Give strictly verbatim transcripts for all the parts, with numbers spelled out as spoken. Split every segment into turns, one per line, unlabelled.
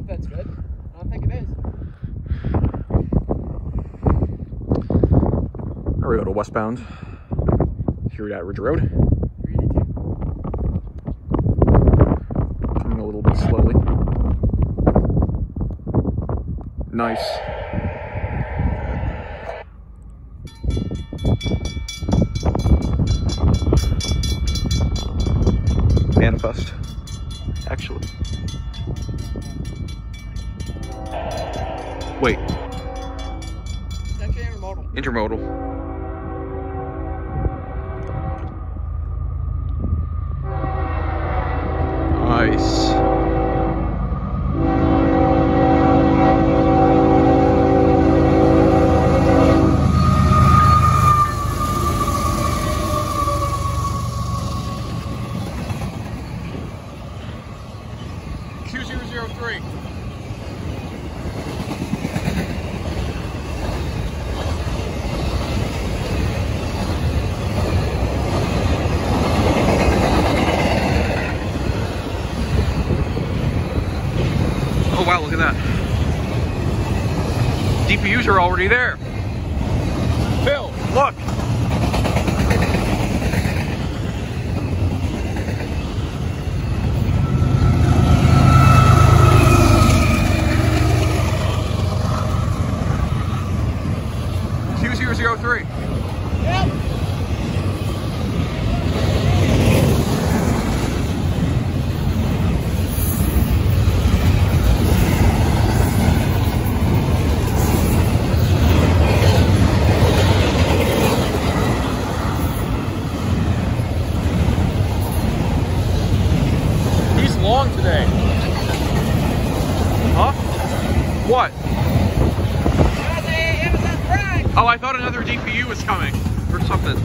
if that's good. I don't think it is.
There we go to westbound here at Attridge Road.
three eighty-two.
Coming a little bit slowly. Nice. Manifest, actually. Wait.
It's actually intermodal.
Intermodal. Nice.
Q zero zero three.
Oh wow, look at that. D P Us are already there. Phil, look. Q zero zero three.
Yep.
He's long today. Huh? What? Oh, I thought another D P U was coming, or something.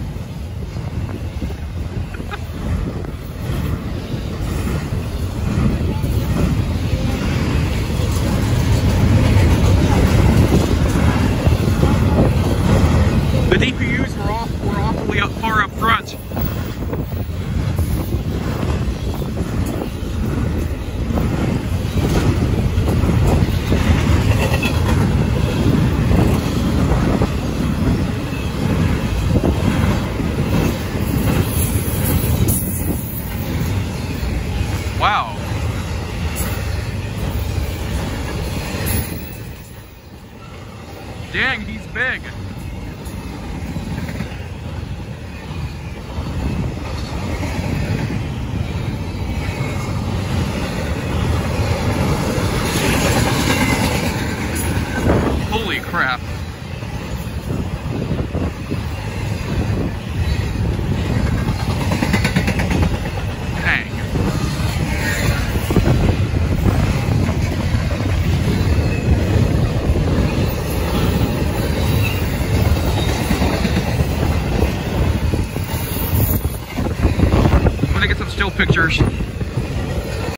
The D P Us were off, were awfully up far up front. Wow. Dang, he's big. Holy crap. Get some still pictures.